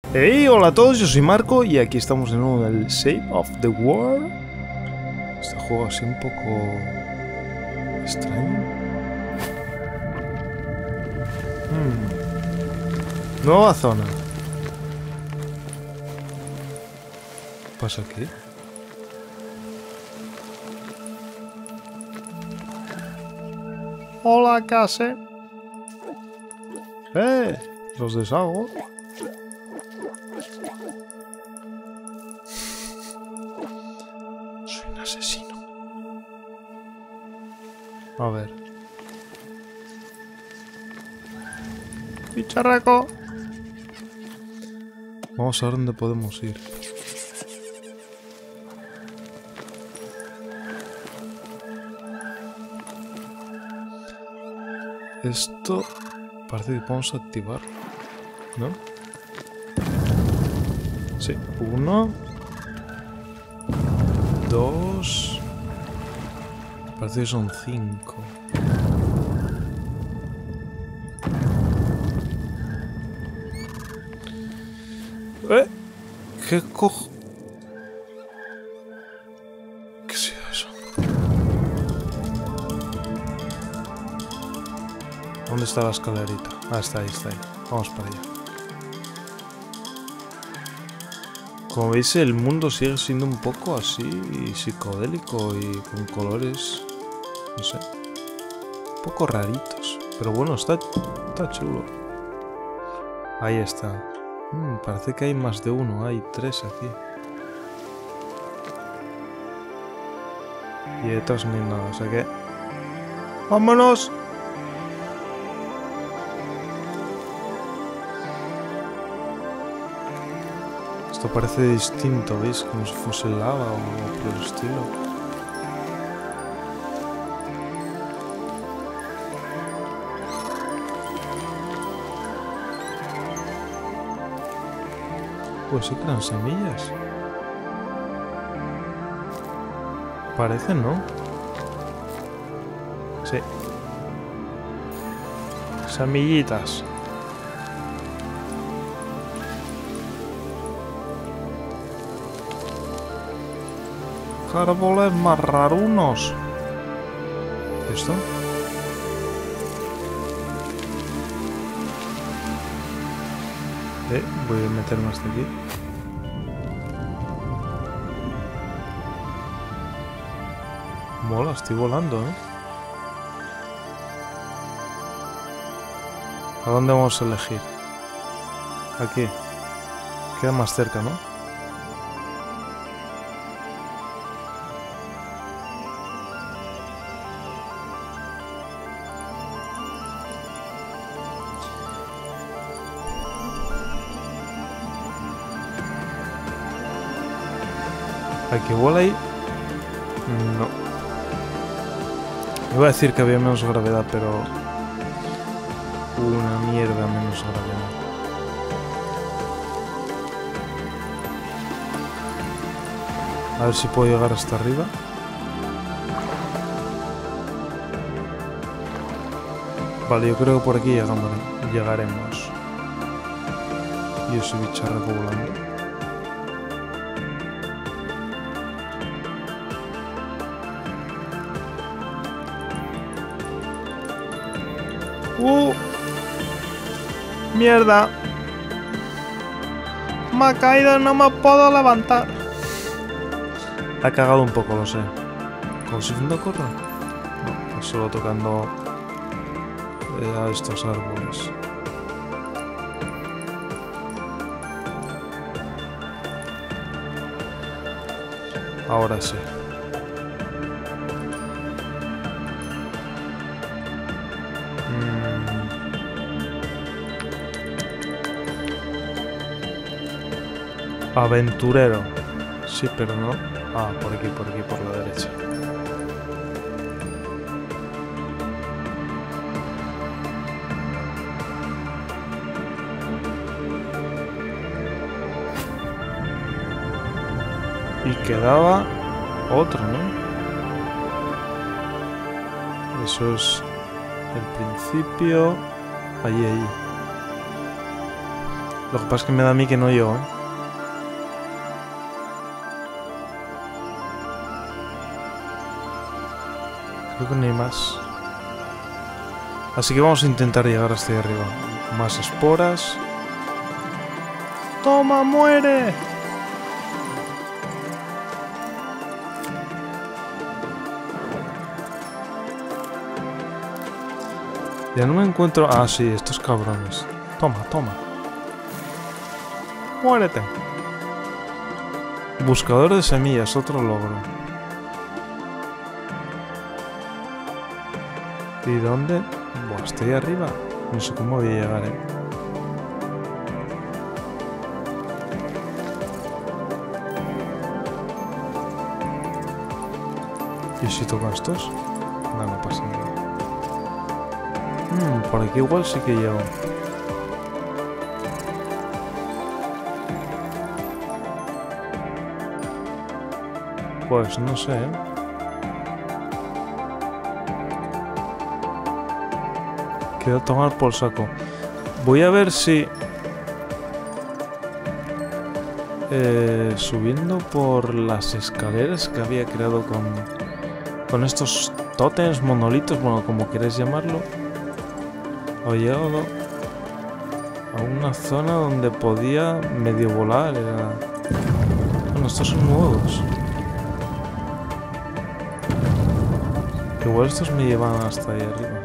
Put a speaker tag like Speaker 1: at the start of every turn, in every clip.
Speaker 1: Hey, hola a todos, yo soy Marco y aquí estamos de nuevo en el Shape of the World. Este juego así un poco extraño. Nueva zona. ¿Qué pasa aquí? Hola, case. Los deshago. Soy un asesino. A ver. Bicharraco. Vamos a ver dónde podemos ir. Esto parece que podemos activarlo, ¿no? Sí, 1, 2. Parece que son 5. ¿Qué cojo? ¿Qué ha sido eso? ¿Dónde está la escalerita? Ah, está ahí, está ahí. Vamos para allá. Como veis, el mundo sigue siendo un poco así, psicodélico y con colores, no sé, un poco raritos. Pero bueno, está chulo. Ahí está. Parece que hay más de uno, hay 3 aquí. Y detrás no hay nada, o sea que... ¡vámonos! Esto parece distinto, ¿veis? Como si fuese lava o por el estilo. Pues sí que eran semillas. Parece, ¿no? Sí. Semillitas. Árboles más rarunos. ¿Esto? Voy a meterme hasta aquí. Mola, estoy volando, ¿eh? ¿A dónde vamos a elegir? Aquí. Queda más cerca, ¿no? Aquí vuela ahí. No. Iba a decir que había menos gravedad, pero... una mierda menos gravedad. A ver si puedo llegar hasta arriba. Vale, yo creo que por aquí llegaremos. Y ese bicharraco volando. ¡Mierda! Me ha caído, no me puedo levantar. Ha cagado un poco, lo sé. ¿Consiguiendo correr? No, pues solo tocando a estos árboles. Ahora sí. Aventurero. Sí, pero no. Ah, por aquí, por la derecha. Y quedaba otro, ¿no? Eso es el principio. Allí. Lo que pasa es que me da a mí que no llego, ¿eh? Creo que no hay más. Así que vamos a intentar llegar hasta ahí arriba. Más esporas. ¡Toma, muere! Ya no me encuentro... Ah, sí, estos cabrones. Toma, toma. Muérete. Buscador de semillas, otro logro. ¿Y dónde? Buah, estoy arriba. No sé cómo voy a llegar, ¿eh? ¿Y si toco estos? No, no pasa nada. Por aquí igual sí que llego. Pues no sé, ¿eh? Quedo a tomar por saco. Voy a ver si... subiendo por las escaleras que había creado con estos tótems, monolitos, bueno, como queréis llamarlo. He llegado a una zona donde podía medio volar. Bueno, estos son nuevos. Igual estos me llevan hasta ahí arriba.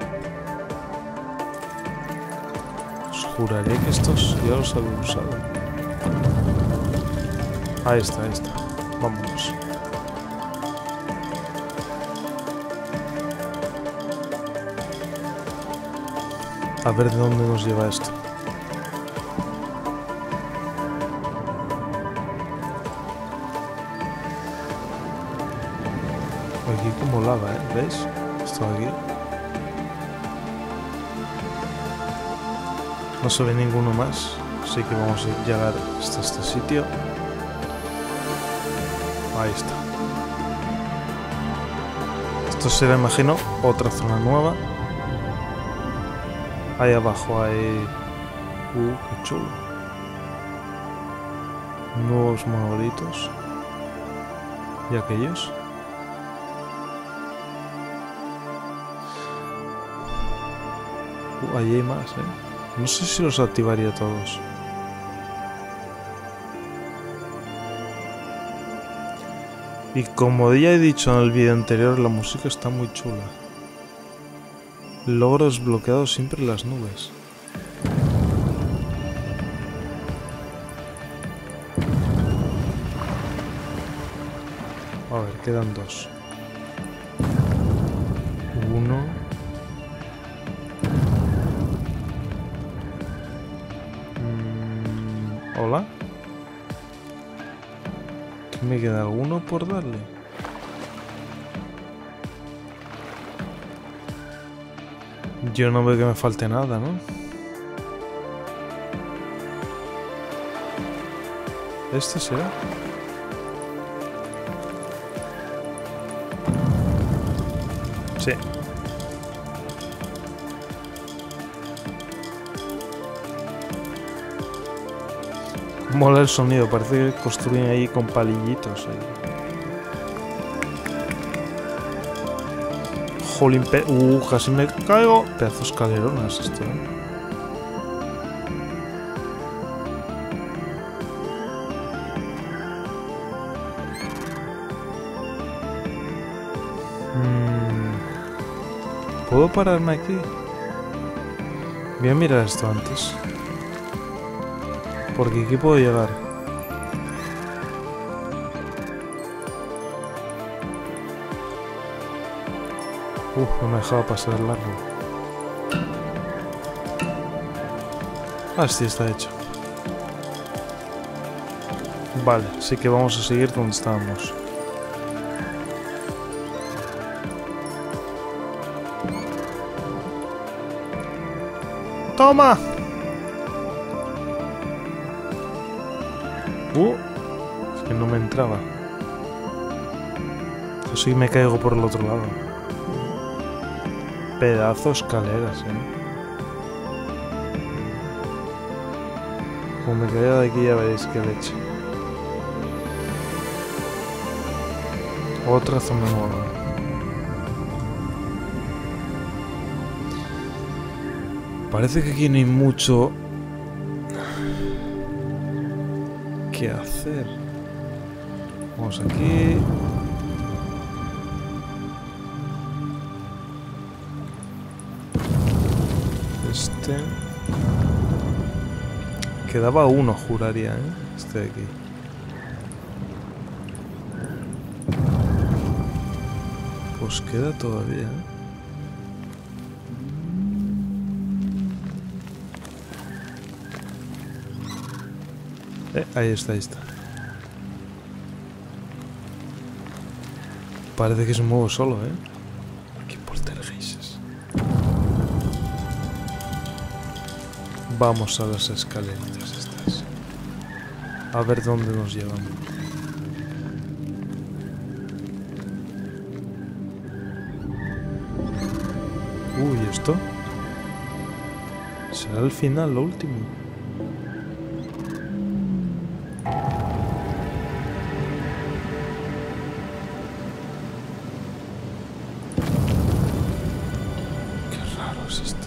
Speaker 1: Os juraría que estos ya los había usado. Ahí está, ahí está. Vámonos. A ver de dónde nos lleva esto. Aquí como lava, ¿eh? ¿Veis? Esto de aquí. No se ve ninguno más. Así que vamos a llegar hasta este sitio. Ahí está. Esto será, imagino, otra zona nueva. Ahí abajo hay... qué chulo. Nuevos monolitos. ¿Y aquellos? Ahí hay más, ¿eh? No sé si los activaría todos. Y como ya he dicho en el vídeo anterior, la música está muy chula. Logros bloqueados siempre en las nubes. A ver, quedan dos. Uno. ¿Hola? ¿Qué me queda? ¿Alguno por darle? Yo no veo que me falte nada, ¿no? ¿Este será? Sí. Mola el sonido, parece que construyen ahí con palillitos. Jolín, casi me caigo. Pedazos escaleronas esto, ¿eh? ¿Puedo pararme aquí? Voy a mirar esto antes. Porque aquí puedo llegar. No me dejaba pasar el largo. Ah, sí, está hecho. Vale, así que vamos a seguir donde estábamos. ¡Toma! Es que no me entraba. Yo sí me caigo por el otro lado. Pedazo de escaleras, Como me caiga de aquí ya veréis qué leche. Otra zona nueva. Parece que aquí no hay mucho que hacer. Vamos aquí. Este. Quedaba uno, juraría, ¿eh? Este de aquí. Pues queda todavía, ¿eh? Ahí está, ahí está. Parece que se mueve solo, ¿eh? Qué poltergeises. Vamos a las escaleritas estas. A ver dónde nos llevan. Uy, ¿esto? ¿Será el final, lo último? Qué raro es esto.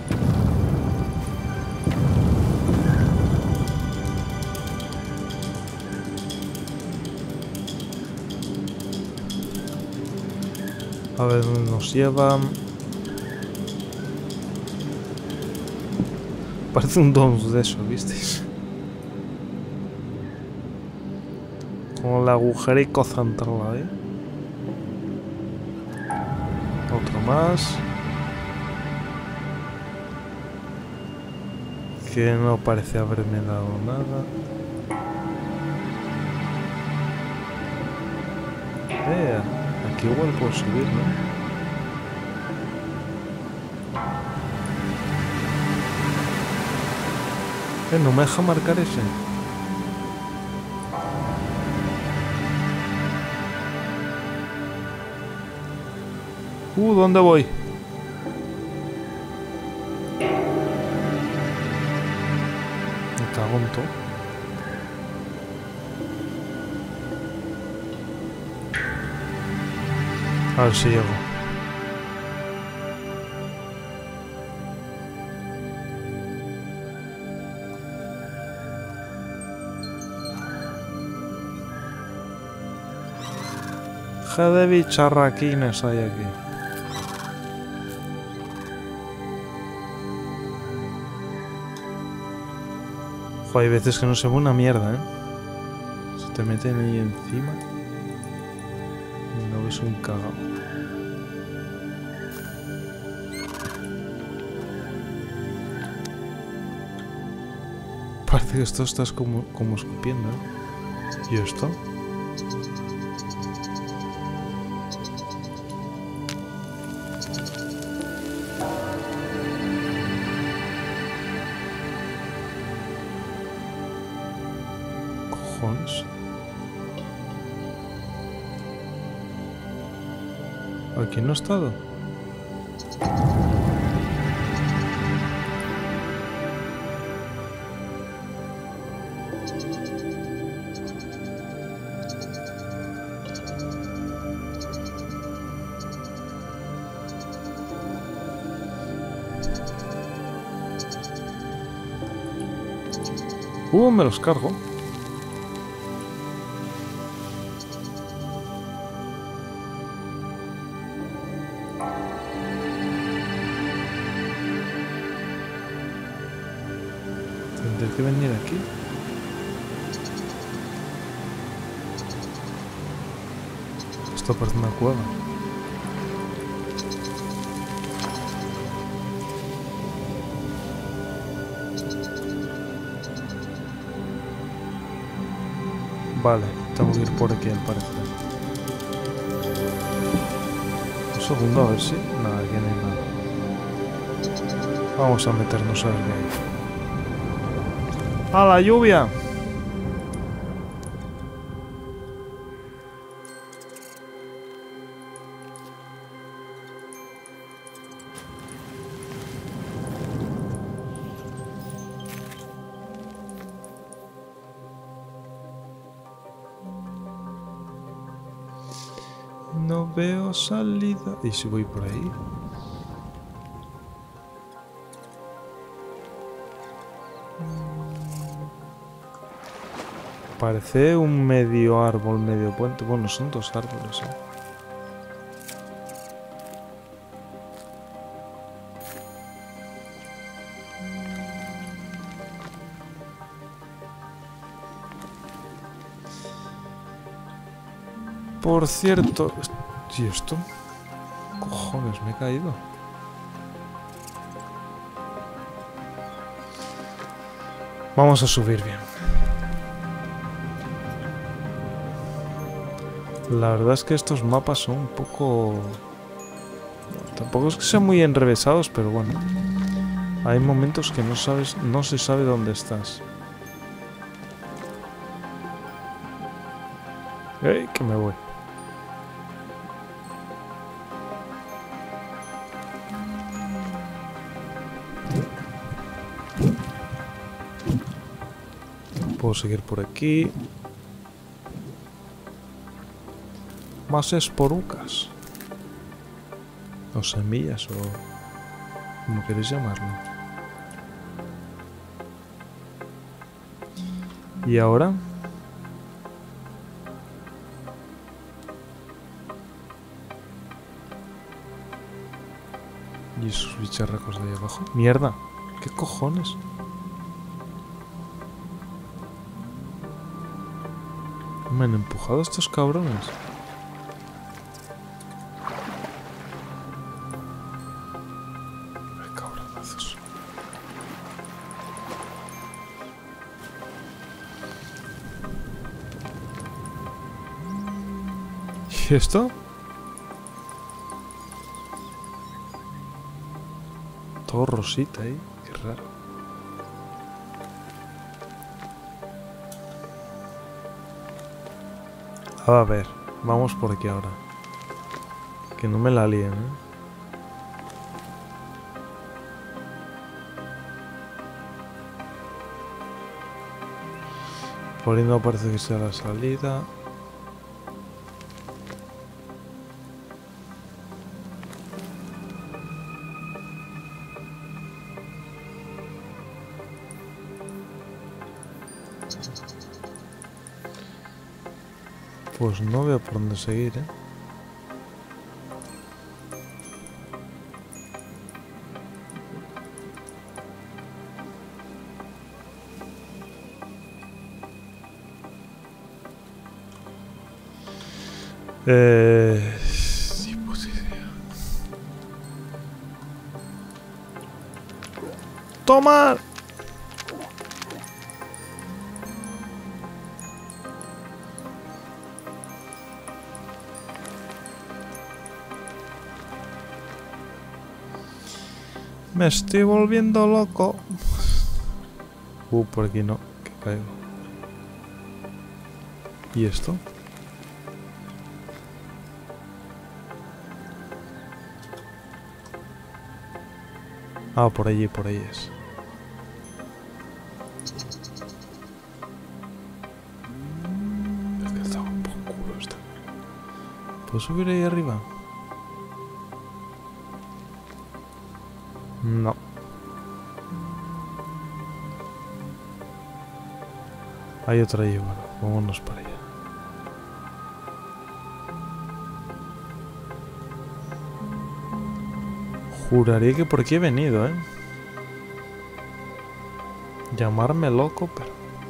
Speaker 1: A ver dónde nos llevan. Parece un Doms de eso, ¿visteis? Con el agujerico central ahí. Otro más. Que no parece haberme dado nada. Aquí igual puedo subir, ¿no? No me deja marcar ese. ¿Dónde voy? Me cago en todo. A ver si llego. De bicharraquines hay aquí. Joder, hay veces que no se ve una mierda, ¿eh? Se te meten ahí encima y no ves un cagao. Parece que esto estás como escupiendo, ¿eh? ¿Y esto? Aquí no he estado. Me los cargo. Tendré que venir aquí. Esto parece una cueva. Vale, tengo que ir por aquí al parecer. Un segundo, a ver si... Nada, aquí no hay nada. Vamos a meternos a ver qué hay. ¡A la lluvia! No veo salida. ¿Y si voy por ahí? Parece un medio árbol, medio puente. Bueno, son dos árboles, ¿eh? Por cierto... ¿Y esto? Cojones, me he caído. Vamos a subir bien. La verdad es que estos mapas son un poco... Tampoco es que sean muy enrevesados, pero bueno. Hay momentos que no se sabe dónde estás. ¡Ey! Que me voy. Puedo seguir por aquí. Más esporucas. O semillas, o como queréis llamarlo. ¿Y ahora? ¿Y esos bicharracos de ahí abajo? ¡Mierda! ¿Qué cojones? Me han empujado estos cabrones. Ay, cabronazos. ¿Y esto? Todo rosita ahí, qué raro. A ver, vamos por aquí ahora. Que no me la líen, ¿eh? Por ahí no parece que sea la salida. Pues no veo por dónde seguir, ¿eh? Ni puta idea. ¡Toma! Me estoy volviendo loco. Por aquí no, que caigo. ¿Y esto? Ah, por allí es. Es que está un poco culo esto. ¿Puedo subir ahí arriba? No. Hay otra allí, bueno, vámonos para allá. Juraría que por aquí he venido, ¿eh? Llamarme loco, pero...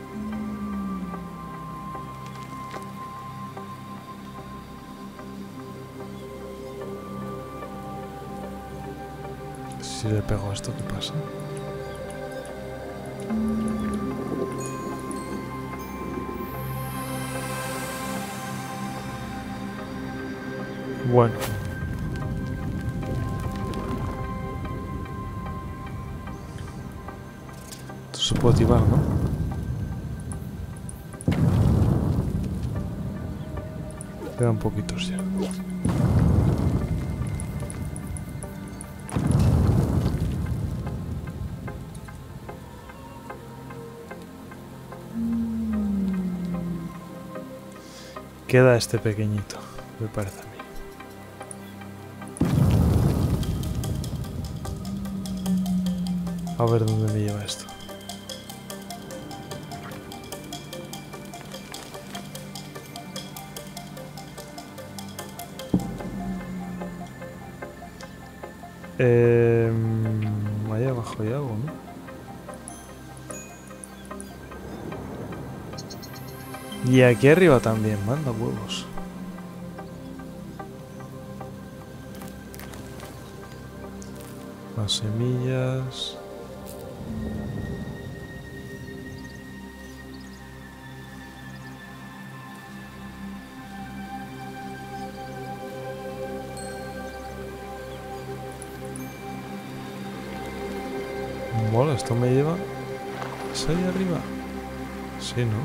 Speaker 1: Si le pego a esto, ¿qué pasa? Bueno. Esto se puede activar, ¿no? Quedan poquitos ya. Queda este pequeñito, me parece a mí. A ver dónde me lleva esto. Ahí abajo hay algo, ¿no? Y aquí arriba también, manda huevos. Más semillas. Mola, esto me lleva... ¿Es ahí arriba? Sí, ¿no?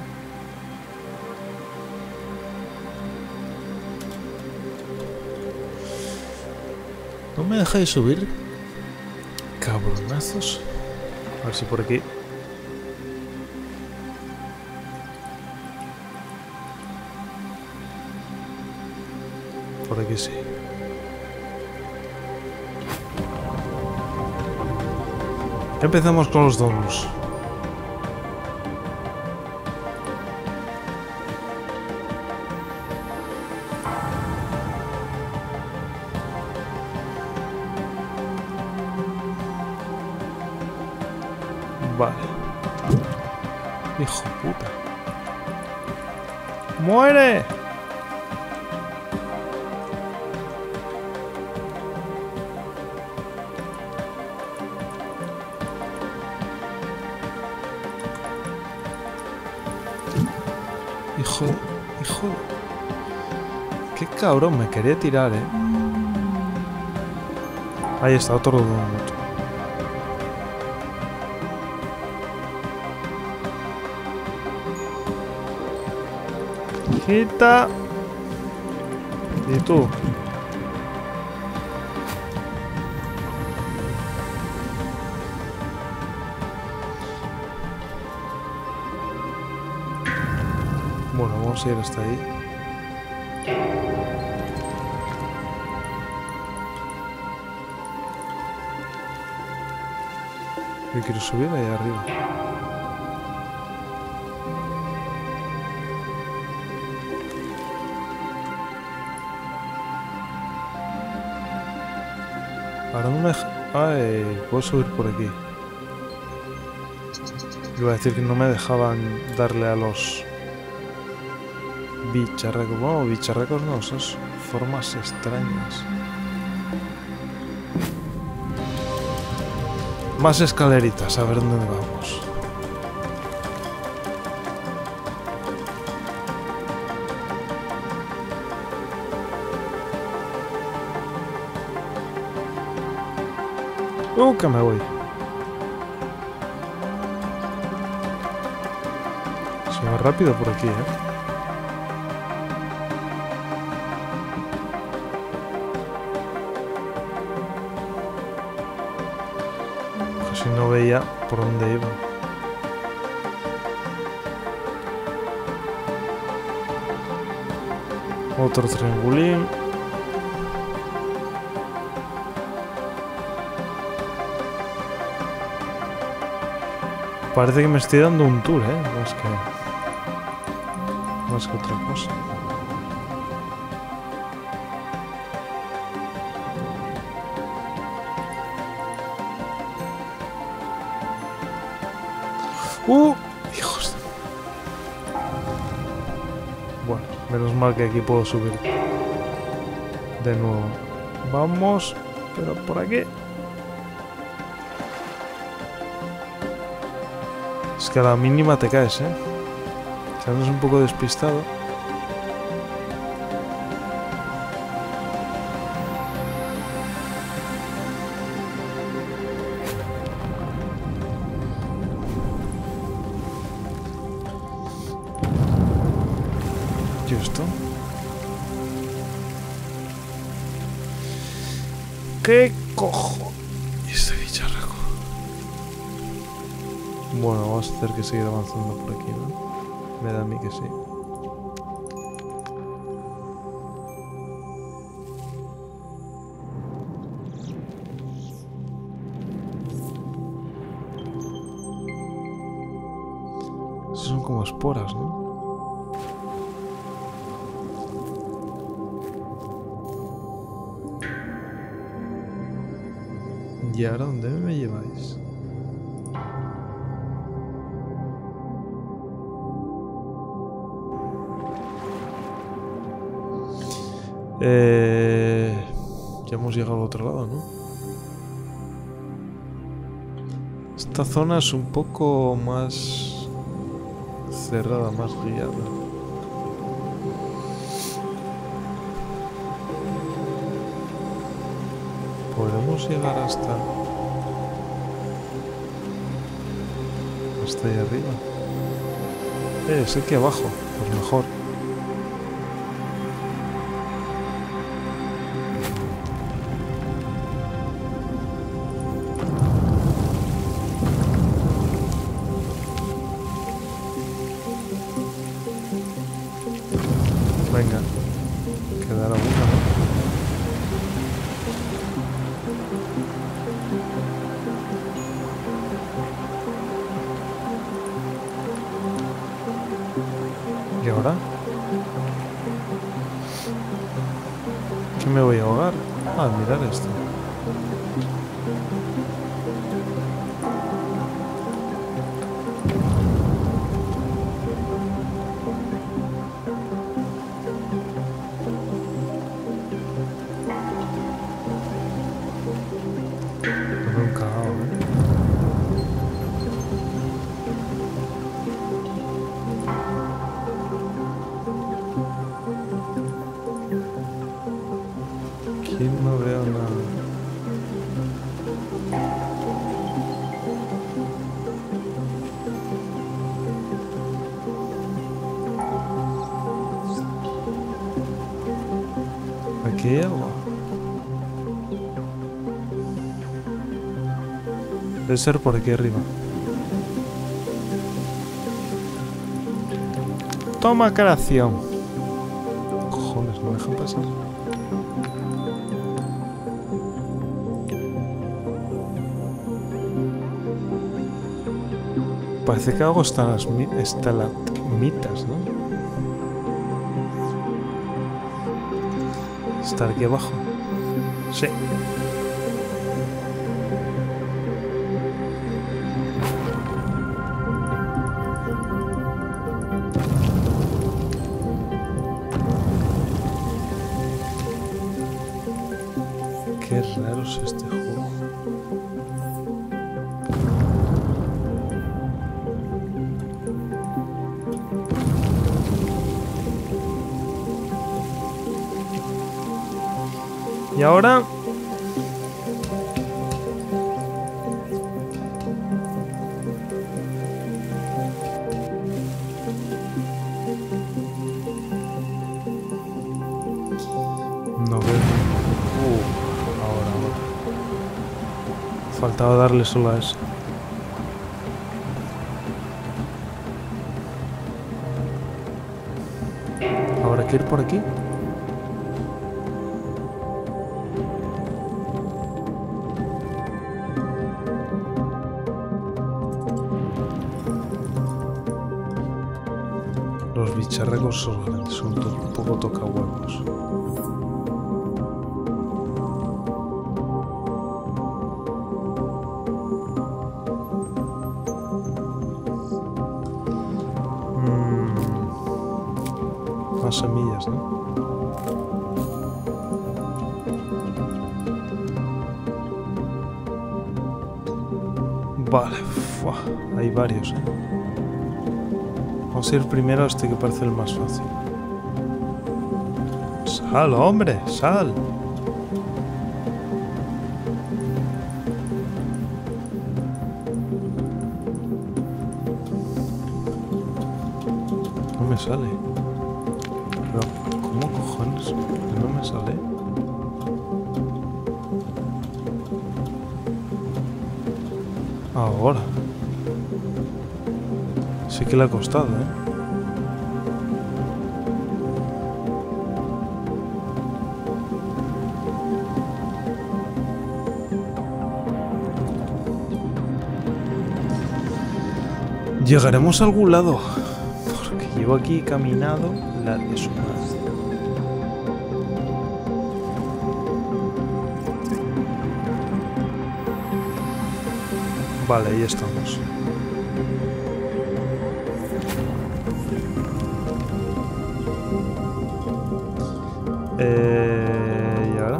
Speaker 1: ¿No me dejáis subir? Cabronazos. A ver si por aquí... Por aquí sí. Empezamos con los donuts. Vale. Hijo de puta. ¡Muere! Hijo de... Qué cabrón, me quería tirar, Ahí está, otro donut. Quita. ¿Y tú? Bueno, vamos a ir hasta ahí. Yo quiero subir ahí arriba. Ahora no me deja... Ay, puedo subir por aquí. Iba a decir que no me dejaban darle a los bicharracos. Bueno, bicharracos no, esas formas extrañas. Más escaleritas, a ver dónde vamos. Que me voy. Se va rápido por aquí, Casi no veía por dónde iba. Otro triangulín. Parece que me estoy dando un tour, más que otra cosa. Hijos de... Bueno, menos mal que aquí puedo subir de nuevo. Vamos, pero por aquí. Es que a la mínima te caes, Si andas un poco despistado. ¿Y esto? ¿Qué cojo? ¿Y este bicharraco? Bueno, vamos a hacer que seguir avanzando por aquí, ¿no? Me da a mí que sí. Son como esporas, ¿no? ¿Y ahora dónde me lleváis? Ya hemos llegado al otro lado, ¿no? Esta zona es un poco más cerrada, más guiada. Podemos llegar hasta ahí arriba. Es aquí abajo, pues mejor. Venga, quedará una, ¿no? ¿Y ahora? ¿Qué me voy a ahogar? Ah, mirar esto. Me veo un cagao, ¿eh? Aquí no veo nada. Aquí hay algo. Debe ser por aquí arriba. Toma creación. Cojones, no me dejan pasar. Parece que algo está las estalagmitas, ¿no? ¿Está aquí abajo? Sí. Qué raro es este juego. Y ahora... no veo... ahora. Faltaba darle solo a eso. ¿Habrá que ir por aquí? Los bicharracos son grandes, son un poco tocahuevos. Más semillas, ¿no? Vale, ¡fua! Hay varios, ¿eh? Vamos a ir primero a este que parece el más fácil. ¡Sal, hombre! ¡Sal! No me sale. Pero, ¿cómo cojones? No me sale. Ahora. Sí que le ha costado, ¿eh? Llegaremos a algún lado. Porque llevo aquí caminado la de su madre. Vale, ahí estamos. ¿Y ahora?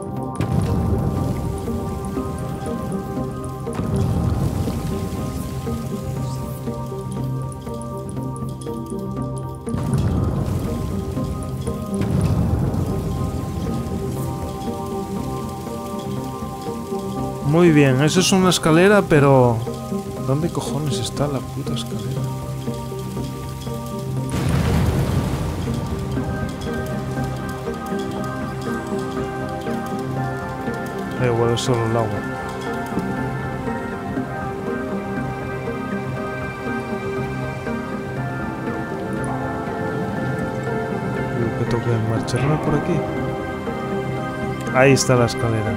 Speaker 1: Muy bien, eso es una escalera, pero... ¿dónde cojones está la puta escalera? Igual es solo el agua. Creo que tengo que marcharme por aquí. Ahí está la escalera.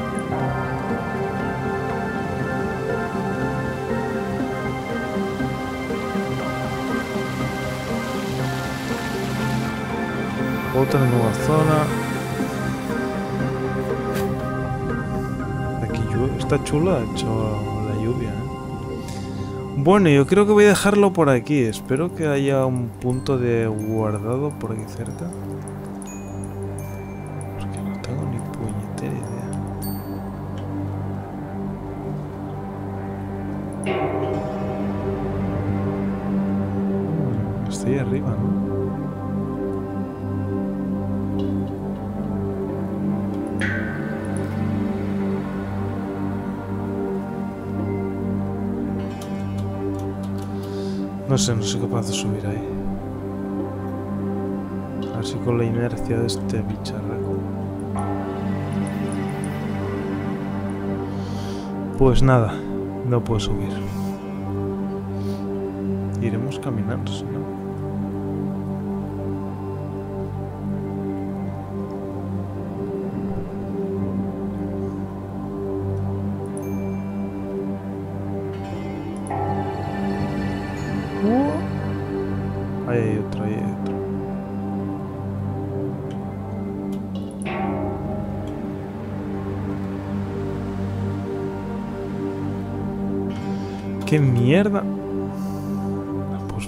Speaker 1: Otra nueva zona. Aquí está chula, hecho la lluvia, ¿eh? Bueno, yo creo que voy a dejarlo por aquí. Espero que haya un punto de guardado por aquí cerca. Porque no tengo ni puñetera idea. Estoy arriba, ¿no? No soy capaz de subir ahí. Así con la inercia de este bicharraco. Pues nada, no puedo subir. Iremos caminando, si no. Ahí hay otro, ahí hay otro. ¡Qué mierda! Pues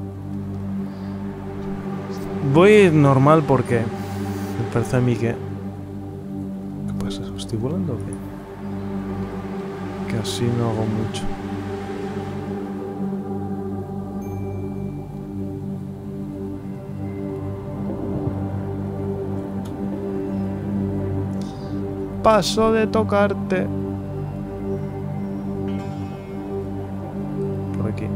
Speaker 1: voy normal porque me parece a mí que... ¿Qué pasa? ¿Estoy volando o qué? Que así no hago mucho. Paso de tocarte. Por aquí.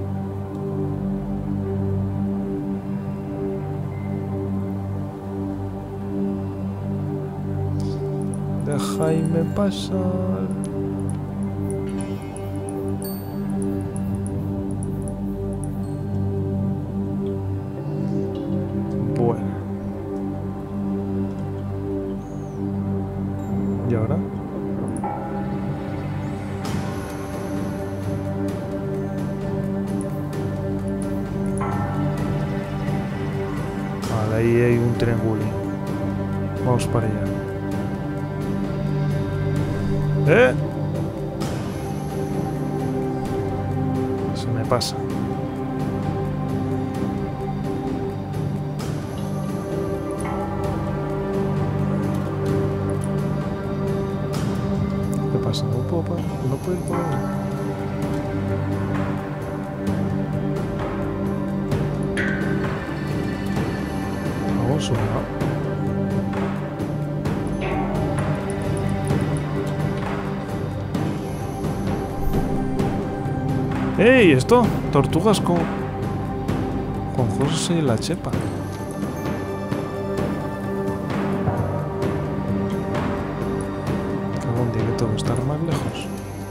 Speaker 1: Déjame pasar. Bueno. ¿Y ahora? Vale, ahí hay un triángulo. Vamos para allá. Se me pasa. ¿Qué pasa? No puedo ir por ahí. Vamos, ¿no? ¡Ey! Esto, tortugas con José y la chepa. Cago en día que tengo que estar más lejos.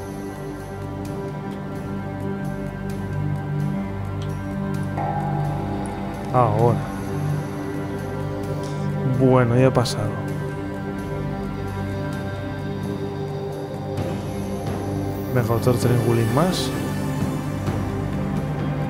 Speaker 1: Ahora. Bueno, ya ha pasado. Venga, otro triangulín más.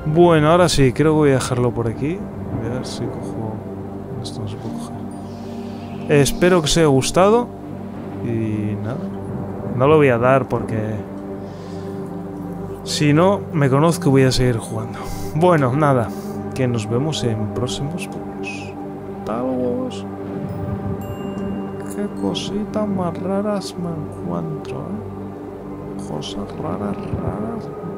Speaker 1: Bueno, ahora sí, creo que voy a dejarlo por aquí. Voy a ver si cojo... Esto no se puede coger. Espero que os haya gustado. Y nada. No lo voy a dar porque... Si no, me conozco y voy a seguir jugando. Bueno, nada. Que nos vemos en próximos vídeos. Talos. Qué cositas más raras me encuentro, ¿eh? Cosas raras, raras.